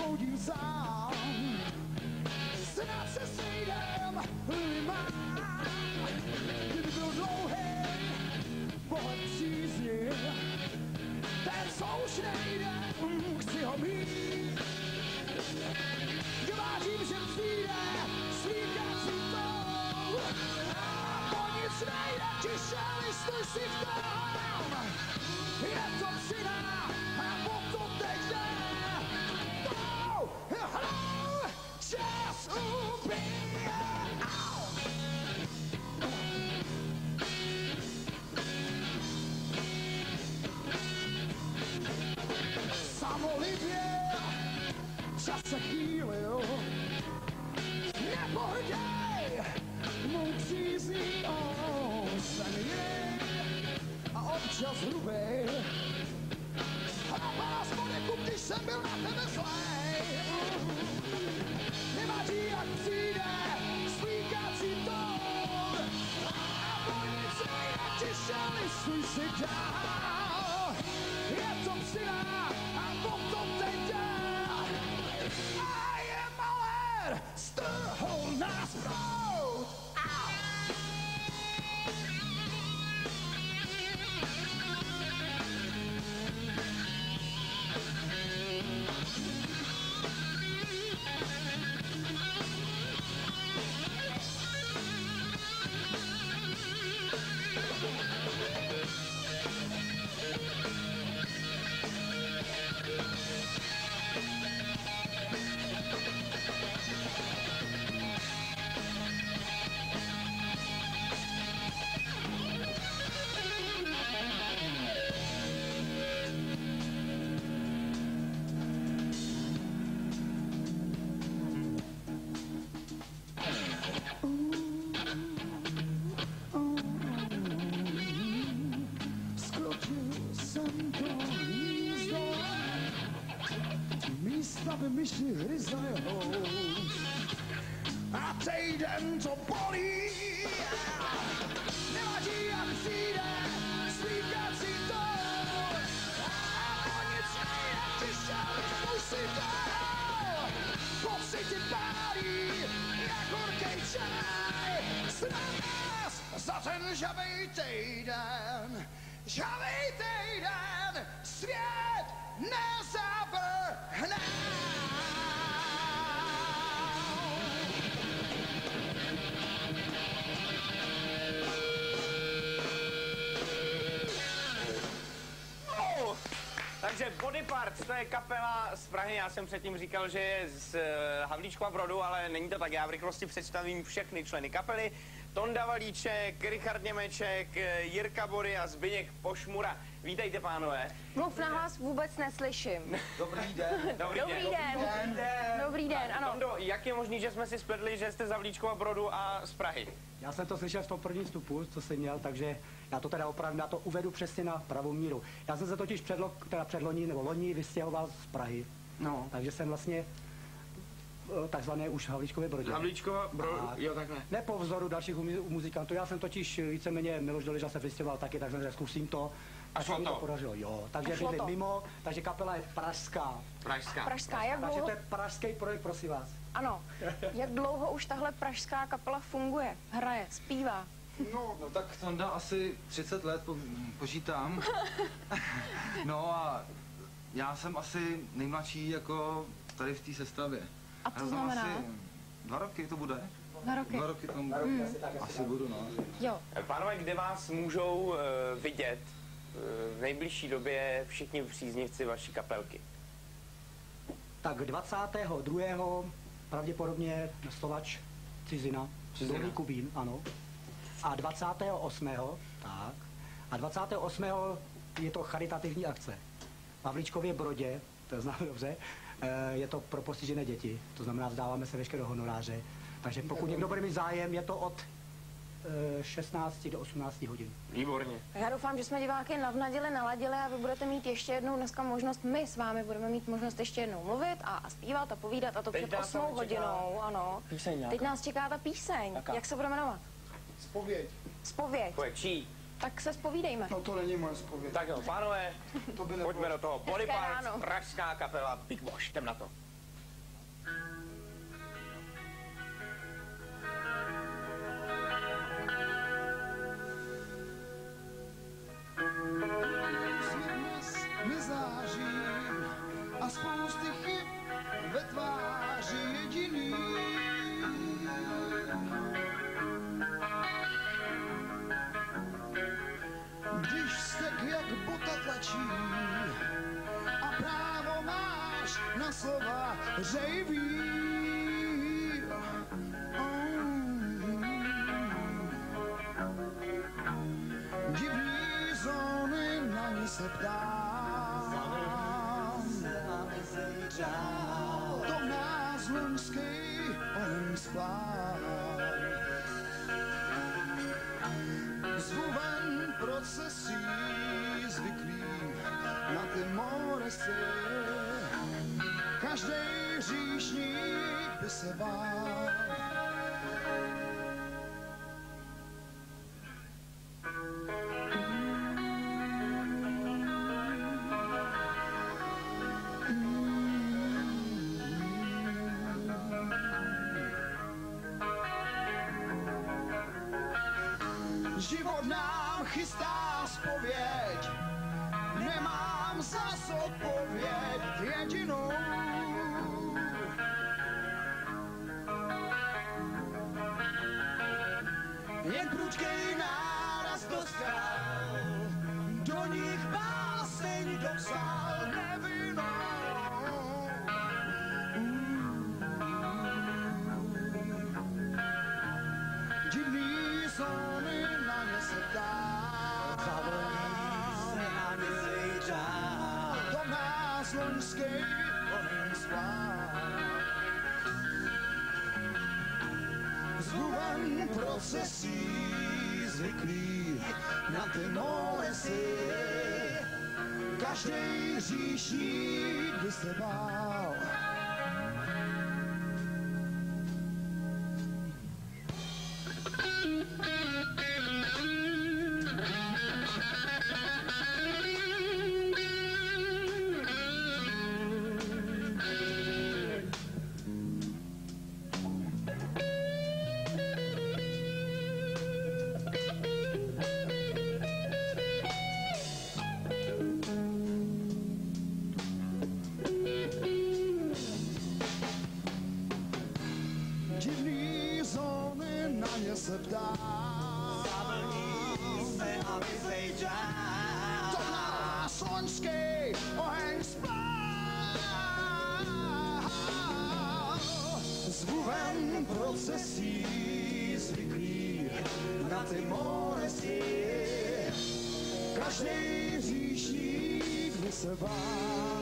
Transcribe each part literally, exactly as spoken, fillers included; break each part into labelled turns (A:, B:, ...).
A: proudím sám. Snad se sejdem, mám, kdyby byl dlouhý, pohled přízně, ten co už nejde, chci ho mít. Vážím, že přijde slíkací tou a po nic nejde, tiše listuj si v tom. Je to přidá a o to teď jde. Oh, hello, čas ubije. Samolibě čas se chýlil. Nepohrdej, mou přízní, oh, jsem jiný a občas hrubej. Hrábala z poněku, když jsem byl na tebe zlej. Nevadí, jak přijde slíkací tón a po nic nejde, tiše listuj si dál. Je to přidá a o to teď jde. A je malér, strhl nás proud. Aby myši hryzajou a týden to bolí. Nevadí, jak přijde slíkací tón a o nic nejde, tiše listuj si dál. Pocity pálí jak horkej čaj. Snad nás za ten žavej týden, žavej týden svět nezavrhne.
B: Takže Body Parts, to je kapela z Prahy, já jsem předtím říkal, že je z Havlíčkova Brodu, ale není to tak, já v rychlosti představím všechny členy kapely. Tonda Valíček, Richard Němeček, Jirka Bory a Zbyněk Pošmura. Vítejte, pánové.
C: Mluv na hlas, vůbec neslyším.
D: Dobrý den.
B: Dobrý,
C: Dobrý den.
B: den.
C: den. Dobrý den, ano.
B: Tondo, jak je možný, že jsme si spletli, že jste z Havlíčkova Brodu a z Prahy?
E: Já jsem to slyšel v tom prvním vstupu, co jsem měl, takže já to teda opravdu, já to uvedu přesně na pravou míru. Já jsem se totiž předlo, teda předloní nebo loni vystěhoval z Prahy,
B: No.
E: takže jsem vlastně takzvané už Havlíčkově Brodě.
B: Havlíčkova Brodu,
E: A
B: jo takhle.
E: ne po vzoru dalších muzikantů, já jsem totiž víceméně Miloš Doleža se vystěhoval taky, tak jsem řekl, zkusím to.
B: A šlo
E: mi to
B: to?
E: podařilo, jo. Takže
C: šlo
E: bydlím
C: to?
E: mimo, takže kapela je pražská.
B: Pražská.
C: Pražská, jak
E: Takže
C: dlouho...
E: to je pražský projekt, prosím vás.
C: Ano. Jak dlouho už tahle pražská kapela funguje? Hraje, zpívá?
D: No, no tak Tonda asi třicet let po, počítám. No a já jsem asi nejmladší jako tady v té sestavě.
C: A to
D: já
C: znamená?
D: Asi dva roky to bude.
C: Dva roky.
D: Dva roky tomu
C: Hmm.
D: asi budu, no.
C: Jo.
B: Pánové, kde vás můžou uh, vidět uh, v nejbližší době všichni příznivci vaší kapelky?
E: Tak dvacátého druhého pravděpodobně Slovač Cizina, Dolní Kubín, ano. A dvacátého osmého tak. A dvacátého osmého je to charitativní akce. V Havlíčkově Brodě, to známe dobře, je to pro postižené děti, to znamená, vzdáváme se veškeré honoráře. Takže pokud někdo bude mít zájem, je to od šestnácti do osmnácti hodin.
B: Výborně.
C: Já doufám, že jsme diváky navnadili, naladili a vy budete mít ještě jednou dneska možnost, my s vámi budeme mít možnost ještě jednou mluvit a, a zpívat a povídat a to
B: Teď
C: před
B: nás tam
C: osmou hodinou, ano.
B: Píseň nějaká.
C: Teď nás čeká ta píseň.
B: Jaká?
C: Jak se bude jmenovat?
A: Zpověď.
C: Zpověď.
B: Pojď, čí?
C: Tak se zpovídejme.
A: No to není moje zpověď.
B: Tak jo, pánové,
A: To by
B: pojďme do toho. Body
C: Hezké
B: Parts,
C: ráno.
B: pražská kapela Big Wash, jdem na to.
A: Nezáří a spousty chyb ve tváři jediný. Když stek jak bota tlačí a právo máš na slova řejví. Divný zóny na ně se ptám. To nás loňský oheň splál. Zvu ven procesí zvyklý na ty moresy. Každej říšník by se bál. Život nám chystá zpověď, nemám zas odpověď jedinou. Jen prudkej náraz do skal, do nich báseň dopsal nevinnou. Divný zóny na ně se dá, to nás loňský oheň splál. Zvu ven procesí zvyklý na ty moresy. Každej říšník by se bál. Divný zóny na ně se ptá. To nás loňský oheň splál. Zvu ven procesí zvyklý na ty moresy. Každej říšník by se bál.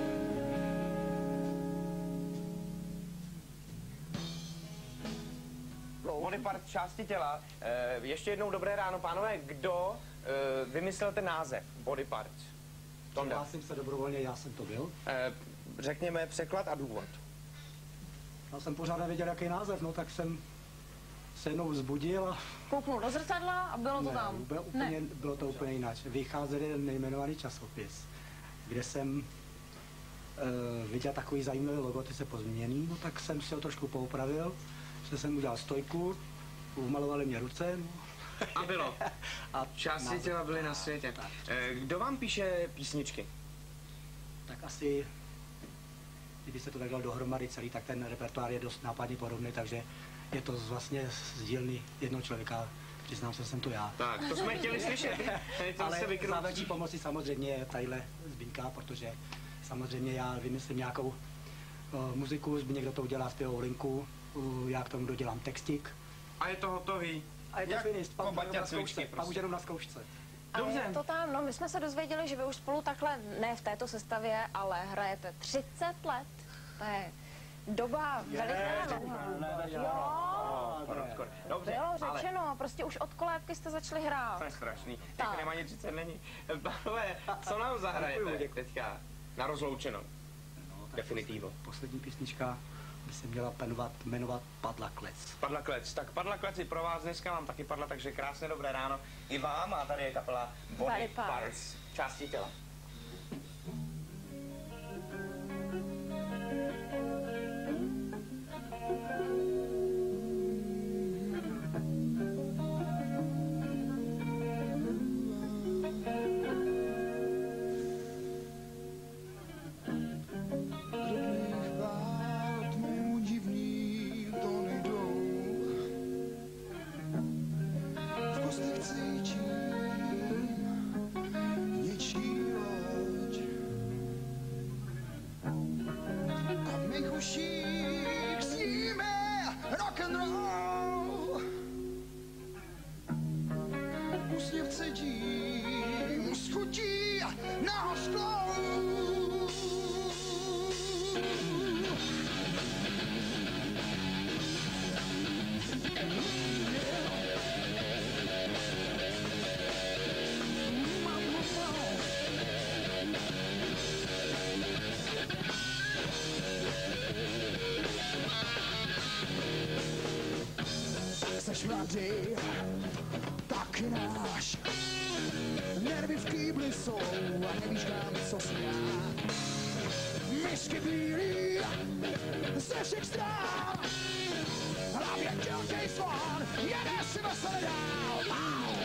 B: Body part části těla. E, ještě jednou dobré ráno, pánové. Kdo e, vymyslel ten název Body part? Tonda.
E: Hlásím se dobrovolně, já jsem to byl.
B: E, řekněme překlad a důvod.
E: Já jsem pořád nevěděl, jaký název, no tak jsem se jednou vzbudil a...
C: Kouknul do zrcadla a bylo to
E: Ne,
C: tam.
E: úplně, úplně,
C: Ne.
E: bylo to úplně jinak. Vycházel jeden nejmenovaný časopis, kde jsem uh, viděl takový zajímavý logo, ty se pozměněný, no tak jsem si ho trošku poupravil, že jsem udělal stojku, umalovali mě ruce. No.
B: A bylo.
E: A
B: Části
E: název.
B: těla byly na světě.
E: Tak,
B: E, kdo vám píše písničky?
E: tak asi, kdyby se to tak dalo dohromady celý, tak ten repertoár je dost nápadně podobný, takže je to z- vlastně z dílny jednoho člověka, přiznám se, jsem to já.
B: Tak, to jsme chtěli slyšet. To
E: Ale
B: se
E: za
B: vykrutí.
E: velcí pomoci samozřejmě je tadyhle Zbínka, protože samozřejmě já vymyslím nějakou uh, muziku, Zbíněk do toho udělá zpěvovou linku, uh, já k tomu dodělám textík.
B: A je to hotový.
E: A je to
B: Jak
E: finist, pak
B: po
E: už jenom na
B: Baťa
E: zkoušce,
B: cvičky
E: pak už
B: prostě.
E: jenom na zkoušce.
C: A
B: Dobře.
C: je to tam, no my jsme se dozvěděli, že vy už spolu takhle, ne v této sestavě, ale hrajete třicet let. To je doba veliká dlouhá. Jo,
B: Skoro, skoro. Dobře,
C: bylo
B: ale
C: řečeno, prostě už od kolébky jste začali hrát.
B: to je strašný.
C: Tak.
B: Tak nemá třicet není. Pánové, co nám zahrajete teďka na rozloučenou? Definitivo.
E: Poslední písnička by se měla jmenovat, jmenovat Padla klec.
B: Padla klec. Tak padla klec i pro vás dneska, vám taky padla, takže krásné dobré ráno i vám. A tady je kapela Body
C: Body Parts.
B: Parts. Části těla.
A: Thank uších sníme rock'n'roll. Úsměv cedím z chutí na hořklou. Seš mladý, taky náš. Nervy v kýbli jsou a nevíš kam co smát. Myšky bílý ze všech strán. Hlavně tělkej slon, jede si veselé dál. Au!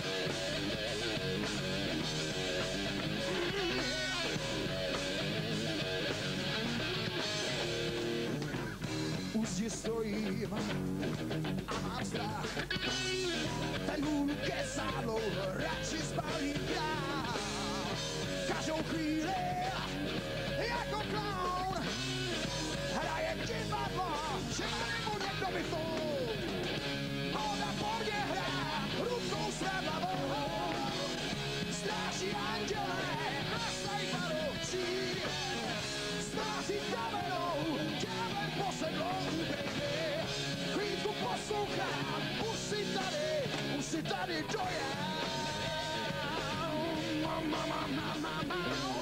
A: U zdi stojím a mám strach. Ten můj kecádlou radši spálím dál. Každou chvíli jako klaun hraje divadlo, že mu někdo vyfou. Ona po mně hrá rukou svédlavou. Stráží anděle a sajbaru přijde. Stráží kamenou, tělem posedlou, baby. Chvíľku poslouchám, už si tady, už si tady dojel. Mama, mama, mama, mama.